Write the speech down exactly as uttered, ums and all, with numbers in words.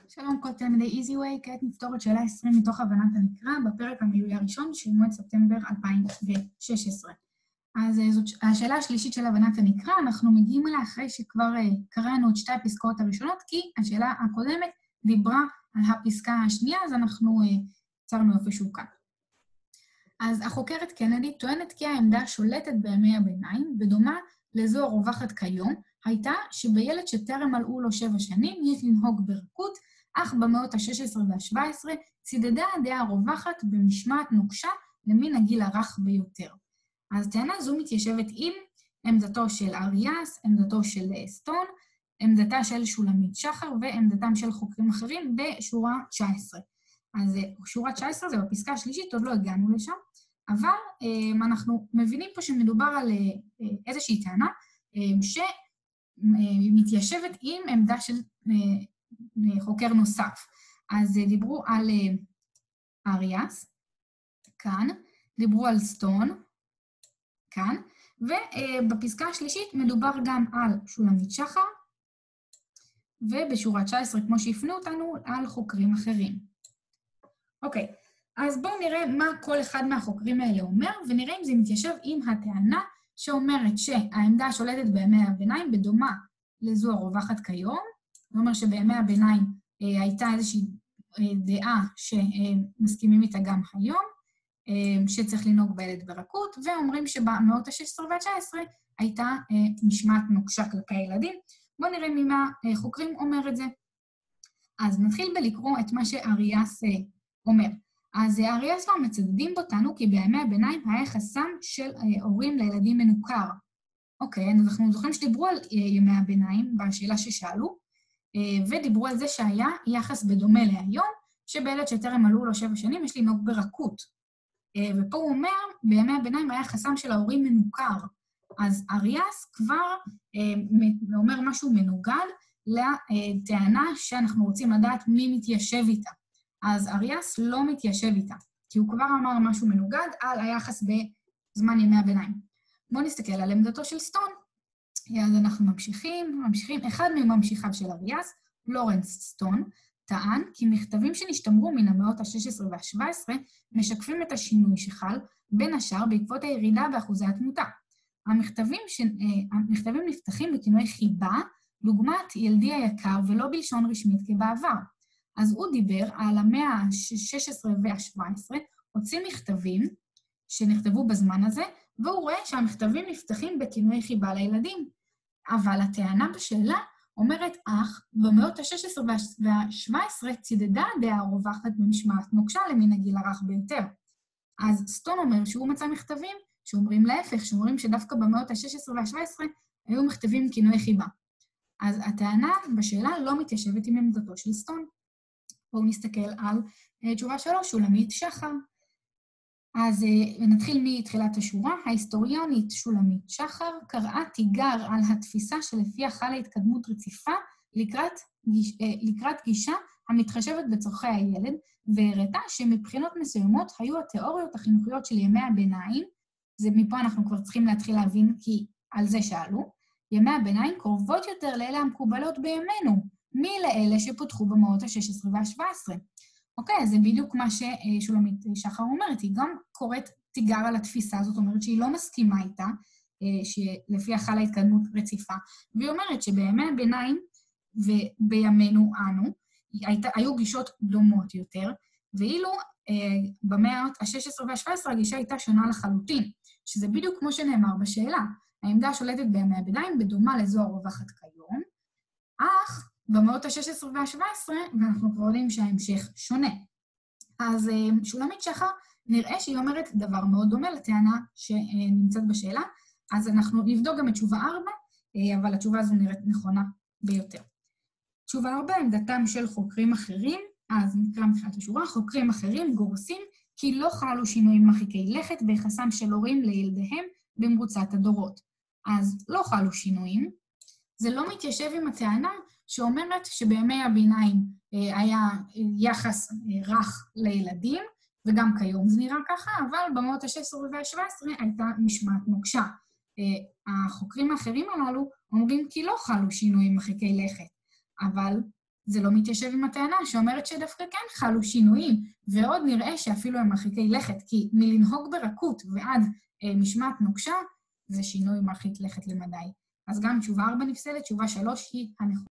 שלום כל תלמידי EasyWay, כעת נפתור את שאלה עשרים מתוך הבנת הנקרא בפרק המילולי הראשון של מועד ספטמבר אלפיים ושש עשרה. אז זאת השאלה השלישית של הבנת הנקרא, אנחנו מגיעים אליה אחרי שכבר קראנו את שתי הפסקאות הראשונות, כי השאלה הקודמת דיברה על הפסקה השנייה, אז אנחנו יצרנו איפשהו כאן. אז החוקרת קנדי טוענת כי העמדה השולטת בימי הביניים, ודומה לזו הרווחת כיום, הייתה שבילד שטרם מלאו לו שבע שנים יש לנהוג ברכות, אך במאות ה-שש עשרה וה-שבע עשרה צידדה הדעה הרווחת במשמעת נוקשה למין הגיל הרך ביותר. אז טענה זו מתיישבת עם עמדתו של אריאס, עמדתו של סטון, עמדתה של שולמית שחר ועמדתם של חוקרים אחרים בשורה תשע עשרה. אז שורה תשע עשרה זה בפסקה השלישית, עוד לא הגענו לשם, אבל אנחנו מבינים פה שמדובר על איזושהי טענה שמתיישבת עם עמדה של חוקר נוסף. אז דיברו על אריאס, כאן, דיברו על סטון, כאן, ובפסקה השלישית מדובר גם על שולמית שחר, ובשורה תשע עשרה, כמו שהפנו אותנו, על חוקרים אחרים. אוקיי, אז בואו נראה מה כל אחד מהחוקרים האלה אומר, ונראה אם זה מתיישב עם הטענה שאומרת שהעמדה השולטת בימי הביניים בדומה לזו הרווחת כיום, זאת אומרת שבימי הביניים אה, הייתה איזושהי אה, דעה שמסכימים איתה גם היום, אה, שצריך לנהוג בילד ברכות, ואומרים שבמאות ה-שש עשרה וה-תשע עשרה הייתה אה, משמעת נוקשה כלפי הילדים. בואו נראה ממה אה, חוקרים אומר את זה. אז נתחיל בלקרוא את מה שאריאס אה, אומר. אז אריאס והמצדדים בו טענו כי בימי הביניים היה חסם של אה, הורים לילדים מנוכר. אוקיי, אז אנחנו זוכרים שדיברו על אה, ימי הביניים בשאלה ששאלו, ודיברו על זה שהיה יחס בדומה להיום, שבילד שטרם מלאו לו שבע שנים יש לנהוג ברכות. ופה הוא אומר, בימי הביניים היה חסם של ההורים מנוכר. אז אריאס כבר אומר משהו מנוגד לטענה שאנחנו רוצים לדעת מי מתיישב איתה. אז אריאס לא מתיישב איתה, כי הוא כבר אמר משהו מנוגד על היחס בזמן ימי הביניים. בואו נסתכל על עמדתו של סטון. אז אנחנו ממשיכים, ממשיכים. אחד מממשיכיו של אריאס, לורנס סטון, טען כי מכתבים שנשתמרו מן המאות ה-שש עשרה וה-שבע עשרה משקפים את השינוי שחל, בין השאר בעקבות הירידה באחוזי התמותה. המכתבים, ש... המכתבים נפתחים בכינוי חיבה, דוגמת ילדי היקר ולא בלשון רשמית כבעבר. אז הוא דיבר על המאה ה-שש עשרה וה-שבע עשרה, הוציא מכתבים שנכתבו בזמן הזה, והוא רואה שהמכתבים נפתחים בכינוי חיבה לילדים. אבל הטענה בשאלה אומרת, אך במאות ה-שש עשרה וה-שבע עשרה צידדה הדעה הרווחת במשמעת נוקשה למין הגיל הרך ביותר. אז סטון אומר שהוא מצא מכתבים שאומרים להפך, שאומרים שדווקא במאות ה-שש עשרה וה-שבע עשרה היו מכתבים כינוי חיבה. אז הטענה בשאלה לא מתיישבת עם עמדתו של סטון. בואו נסתכל על תשובה שלו, שולמית שחר. אז נתחיל מתחילת השורה. ההיסטוריונית שולמית שחר קראה תיגר על התפיסה שלפיה חלה התקדמות רציפה לקראת, גיש, לקראת גישה המתחשבת בצורכי הילד, והראתה שמבחינות מסוימות היו התיאוריות החינוכיות של ימי הביניים, זה מפה אנחנו כבר צריכים להתחיל להבין כי על זה שאלו, ימי הביניים קרובות יותר לאלה המקובלות בימינו, מלאלה שפותחו במאות ה-שש עשרה וה-שבע עשרה. אוקיי, אז זה בדיוק מה ששולמית שחר אומרת, היא גם קוראת תיגר על התפיסה, זאת אומרת שהיא לא מסכימה איתה, שלפי חלה התקדמות רציפה, והיא אומרת שבימי הביניים ובימינו אנו, היו גישות דומות יותר, ואילו במאות ה-שש עשרה וה-שבע עשרה הגישה הייתה שונה לחלוטין, שזה בדיוק כמו שנאמר בשאלה, העמדה השולטת בימי הביניים בדומה לזו הרווחת כיום, אך במאות ה-שש עשרה וה-שבע עשרה, ואנחנו כבר יודעים שההמשך שונה. אז שולמית שחר נראה שהיא אומרת דבר מאוד דומה לטענה שנמצאת בשאלה, אז אנחנו נבדוק גם את תשובה ארבע, אבל התשובה הזו נראית נכונה ביותר. תשובה ארבע, עמדתם של חוקרים אחרים, אז נקרא מתחילת השורה, חוקרים אחרים גורסים כי לא חלו שינויים מרחיקי לכת ביחסם של הורים לילדיהם במרוצת הדורות. אז לא חלו שינויים, זה לא מתיישב עם הטענה שאומרת שבימי הביניים היה יחס רך לילדים, וגם כיום זה נראה ככה, אבל במאות ה-שש עשרה וה-שבע עשרה הייתה משמעת נוקשה. החוקרים האחרים הללו אומרים כי לא חלו שינויים מרחיקי לכת, אבל זה לא מתיישב עם הטענה שאומרת שדווקא כן חלו שינויים, ועוד נראה שאפילו הם מרחיקי לכת, כי מלנהוג ברכות ועד אה, משמעת נוקשה, זה שינוי מרחיק לכת למדי. אז גם תשובה ארבע נפסלת, תשובה שלוש היא הנכונה.